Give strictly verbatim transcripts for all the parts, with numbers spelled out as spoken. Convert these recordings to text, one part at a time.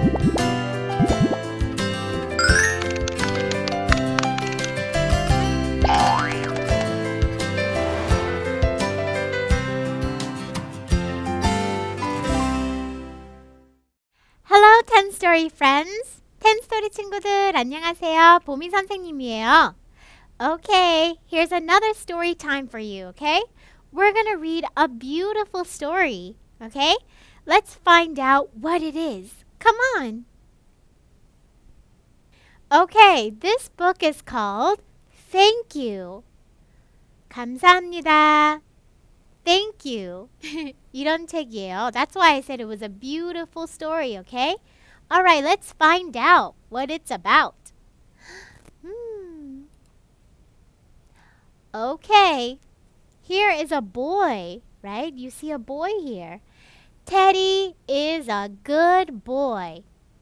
Hello, ten story friends. ten story 친구들 안녕하세요. 보미 선생님이에요. Okay, here's another story time for you, okay? We're gonna read a beautiful story, okay? Let's find out what it is. Come on. Okay, this book is called Thank You. 감사합니다. Thank you. 이런 책이에요. That's why I said it was a beautiful story, okay? Alright, let's find out what it's about. Hmm. Okay, here is a boy, right? You see a boy here. Teddy is a good boy.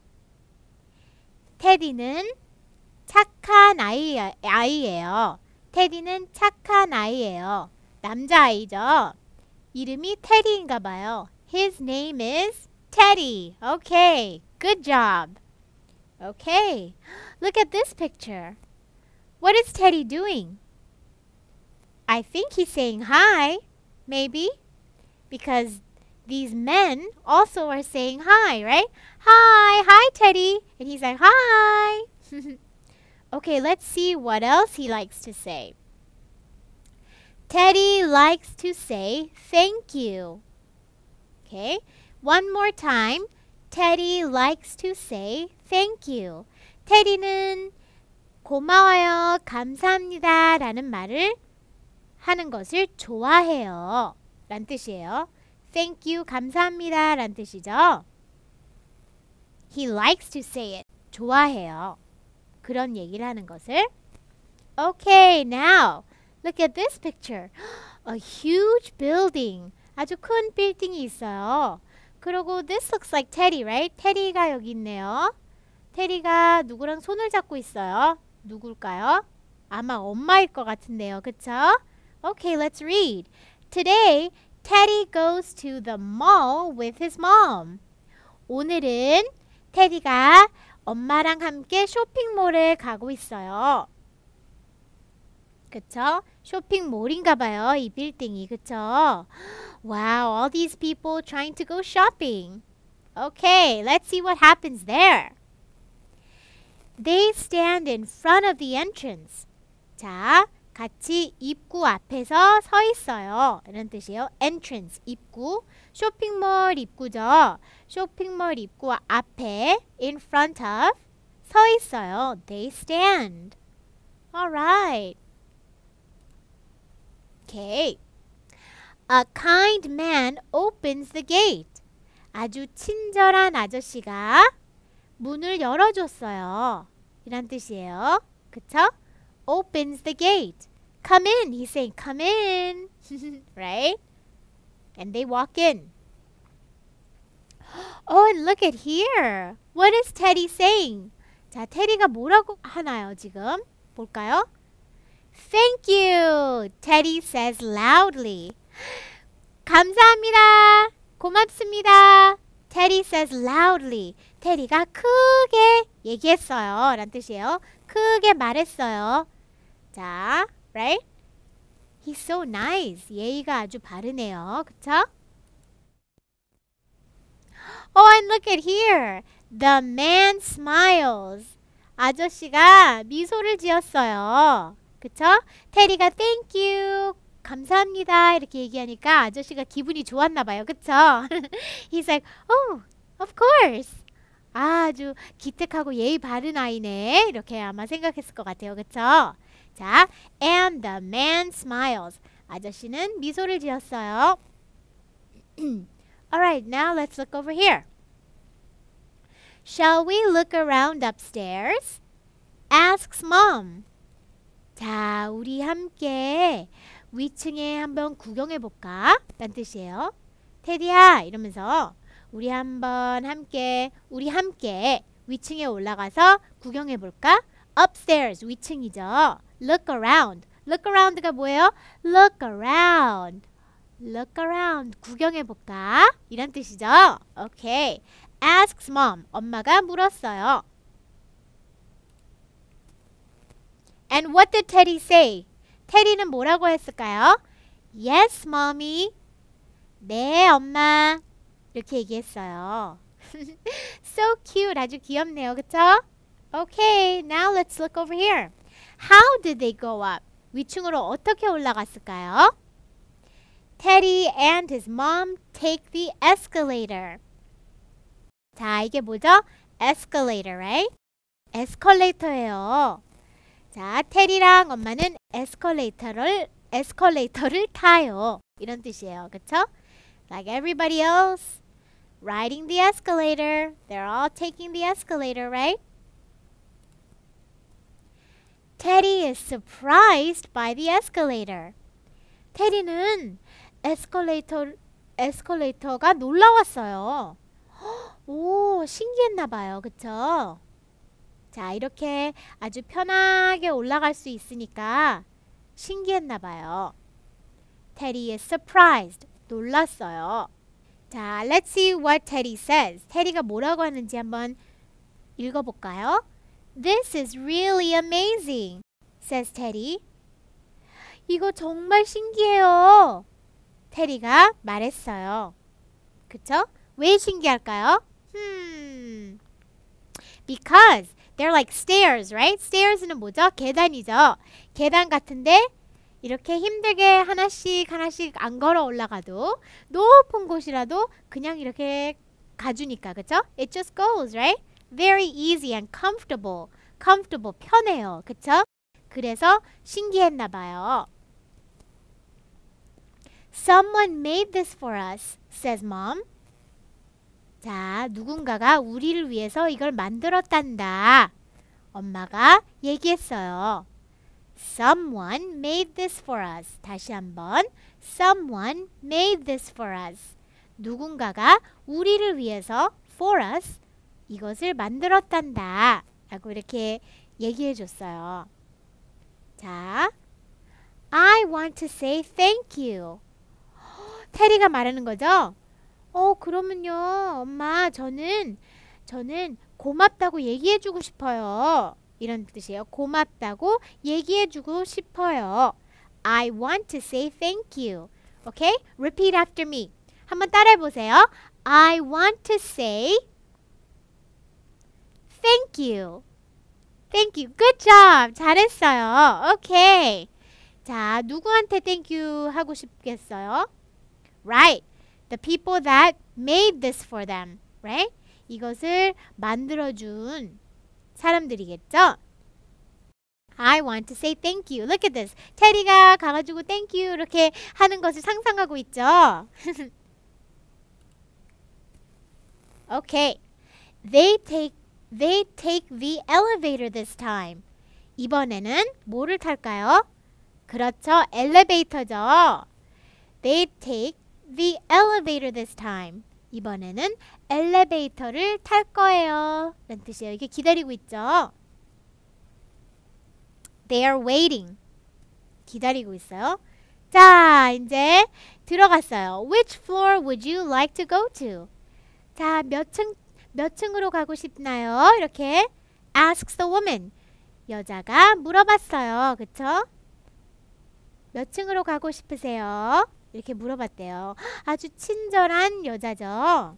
테디는 착한 아이, 아이예요. 테디는 착한 아이예요. 남자아이죠. 이름이 테디인가 봐요. His name is Teddy. Okay, good job. Okay, look at this picture. What is Teddy doing? I think he's saying hi, maybe, because these men also are saying hi, right? Hi, hi Teddy. And he's like, hi. Okay, let's see what else he likes to say. Teddy likes to say thank you. Okay, one more time. Teddy likes to say thank you. 테디는 고마워요, 감사합니다 라는 말을 하는 것을 좋아해요 란 뜻이에요. Thank you, 감사합니다 란 뜻이죠. He likes to say it. 좋아해요. 그런 얘기를 하는 것을. Okay, now look at this picture. A huge building. 아주 큰 빌딩이 있어요. 그리고 this looks like Teddy, right? 테디가 여기 있네요. 테디가 누구랑 손을 잡고 있어요. 누굴까요? 아마 엄마일 것 같은데요. 그쵸? Okay, let's read. Today, Teddy goes to the mall with his mom. 오늘은 테디가 엄마랑 함께 쇼핑몰에 가고 있어요. 그쵸? 쇼핑몰인가 봐요. 이 빌딩이. 그쵸? Wow, all these people trying to go shopping. Okay, let's see what happens there. They stand in front of the entrance. 자, 같이 입구 앞에서 서 있어요. 이런 뜻이에요. entrance, 입구. 쇼핑몰 입구죠. 쇼핑몰 입구 앞에 in front of 서 있어요. They stand. Alright. Okay. A kind man opens the gate. 아주 친절한 아저씨가 문을 열어줬어요. 이란 뜻이에요. 그쵸? Opens the gate. Come in. He's saying, come in. Right? And they walk in. Oh, and look at here. What is Teddy saying? 자, 테디가 뭐라고 하나요, 지금? 볼까요? Thank you. Teddy says loudly. 감사합니다. 고맙습니다. Teddy says loudly. 테디가 크게 얘기했어요. 란 뜻이에요. 크게 말했어요. 자, right? He's so nice. 예의가 아주 바르네요. 그쵸? Oh, and look at here. The man smiles. 아저씨가 미소를 지었어요. 그쵸? 테디가 thank you. 감사합니다. 이렇게 얘기하니까 아저씨가 기분이 좋았나 봐요. 그쵸? He's like, oh, of course. 아, 아주 기특하고 예의 바른 아이네. 이렇게 아마 생각했을 것 같아요. 그쵸? 자, and the man smiles. 아저씨는 미소를 지었어요. Alright, now let's look over here. Shall we look around upstairs? Asks mom. 자, 우리 함께 위층에 한번 구경해 볼까? 란 뜻이에요. 테디야 이러면서 우리 한번 함께 우리 함께 위층에 올라가서 구경해 볼까? Upstairs 위층이죠. Look around. Look around가 뭐예요? Look around. Look around. 구경해 볼까? 이란 뜻이죠. Okay. asks mom. 엄마가 물었어요. And what did Teddy say? 테리는 뭐라고 했을까요? Yes, mommy. 네, 엄마. 이렇게 얘기했어요. So cute. 아주 귀엽네요. 그쵸? Okay, now let's look over here. How did they go up? 위층으로 어떻게 올라갔을까요? Teddy and his mom take the escalator. 자, 이게 뭐죠? Escalator, right? 에스컬레이터예요. 자, 테리랑 엄마는 에스컬레이터를 에스컬레이터를 타요. 이런 뜻이에요. 그쵸? Like everybody else riding the escalator. They're all taking the escalator, right? Teddy is surprised by the escalator. 테리는 에스컬레이터 에스컬레이터가 놀라웠어요. 오, 신기했나봐요. 그쵸? 자, 이렇게 아주 편하게 올라갈 수 있으니까 신기했나봐요. Teddy is surprised. 놀랐어요. 자, let's see what Teddy says. 테리가 뭐라고 하는지 한번 읽어볼까요? This is really amazing, says Teddy. 이거 정말 신기해요. 테리가 말했어요. 그쵸? 왜 신기할까요? Hmm. Because they're like stairs, right? stairs는 뭐죠? 계단이죠. 계단 같은데 이렇게 힘들게 하나씩 하나씩 안 걸어 올라가도 높은 곳이라도 그냥 이렇게 가주니까, 그쵸? It just goes, right? Very easy and comfortable. comfortable, 편해요. 그쵸? 그래서 신기했나봐요. Someone made this for us, says mom. 자, 누군가가 우리를 위해서 이걸 만들었단다. 엄마가 얘기했어요. Someone made this for us. 다시 한번. Someone made this for us. 누군가가 우리를 위해서 for us 이것을 만들었단다. 라고 이렇게 얘기해 줬어요. 자, I want to say thank you. 테리가 말하는 거죠? 어, 그러면요, 엄마, 저는, 저는 고맙다고 얘기해주고 싶어요. 이런 뜻이에요. 고맙다고 얘기해주고 싶어요. I want to say thank you. Okay? Repeat after me. 한번 따라해보세요. I want to say thank you. Thank you. Good job. 잘했어요. Okay. 자, 누구한테 thank you 하고 싶겠어요? Right. The people that made this for them. Right? 이것을 만들어준 사람들이겠죠? I want to say thank you. Look at this. 테리가 가가지고 thank you 이렇게 하는 것을 상상하고 있죠? Okay. They take, they take the elevator this time. 이번에는 뭐를 탈까요? 그렇죠. 엘리베이터죠. They take the elevator this time. 이번에는 엘리베이터를 탈 거예요. 라는 뜻이에요. 이게 기다리고 있죠. They are waiting. 기다리고 있어요. 자, 이제 들어갔어요. Which floor would you like to go to? 자, 몇 층, 몇 층으로 가고 싶나요? 이렇게 asks the woman. 여자가 물어봤어요. 그쵸? 몇 층으로 가고 싶으세요? 이렇게 물어봤대요. 아주 친절한 여자죠.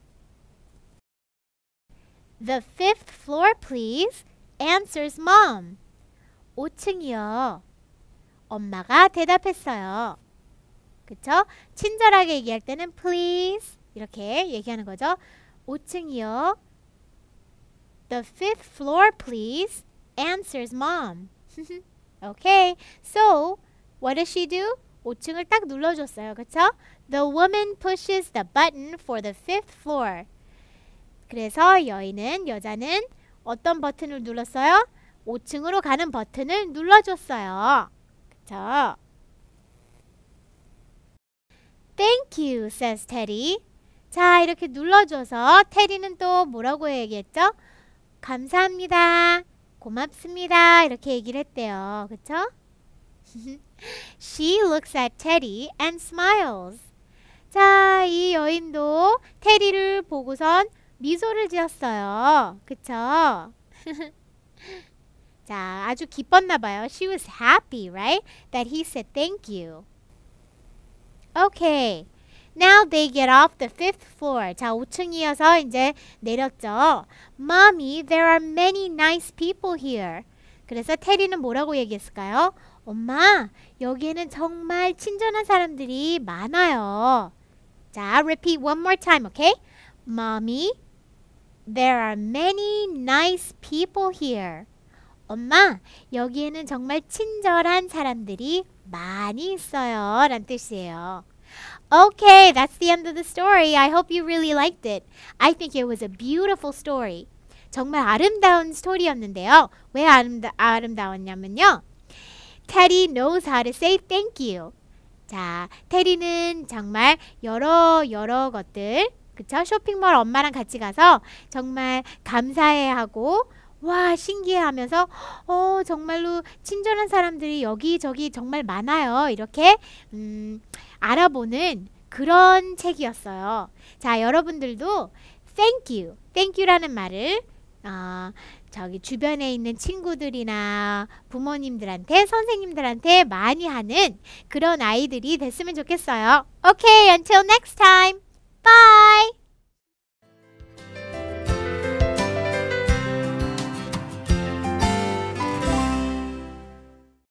The fifth floor, please, answers mom. 오 층이요. 엄마가 대답했어요. 그쵸? 친절하게 얘기할 때는 please 이렇게 얘기하는 거죠. 오 층이요. The fifth floor, please, answers mom. Okay, so what does she do? 오 층을 딱 눌러줬어요. 그쵸? The woman pushes the button for the fifth floor. 그래서 여인은, 여자는 어떤 버튼을 눌렀어요? 오 층으로 가는 버튼을 눌러줬어요. 그쵸? Thank you, says Teddy. 자, 이렇게 눌러줘서 테리는 또 뭐라고 얘기했죠? 감사합니다. 고맙습니다. 이렇게 얘기를 했대요. 그쵸? She looks at Teddy and smiles. 자, 이 여인도 테리를 보고선 미소를 지었어요. 그쵸? 자, 아주 기뻤나 봐요. She was happy, right? That he said thank you. Okay. Now they get off the fifth floor. 자, 오 층이어서 이제 내렸죠. Mommy, there are many nice people here. 그래서 테리는 뭐라고 얘기했을까요? 엄마, 여기에는 정말 친절한 사람들이 많아요. 자, repeat one more time, okay? Mommy, there are many nice people here. 엄마, 여기에는 정말 친절한 사람들이 많이 있어요. 라는 뜻이에요. Okay, that's the end of the story. I hope you really liked it. I think it was a beautiful story. 정말 아름다운 스토리였는데요. 왜 아름다, 아름다웠냐면요. Teddy knows how to say thank you. 자, 테리는 정말 여러 여러 것들, 그쵸? 쇼핑몰 엄마랑 같이 가서 정말 감사해하고 와 신기해하면서 어 정말로 친절한 사람들이 여기저기 정말 많아요. 이렇게 음, 알아보는 그런 책이었어요. 자, 여러분들도 thank you, thank you라는 말을 어, 저기 주변에 있는 친구들이나 부모님들한테 선생님들한테 많이 하는 그런 아이들이 됐으면 좋겠어요. Okay, until next time. Bye.